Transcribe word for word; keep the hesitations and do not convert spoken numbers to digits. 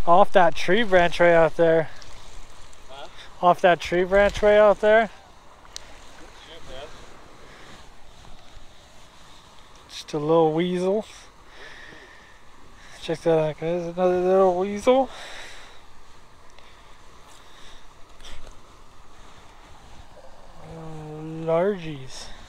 Off that tree branch way out there. Huh? Off that tree branch way out there. Shit, man. Just a little weasel. Check that out, guys. Another little weasel. Largies.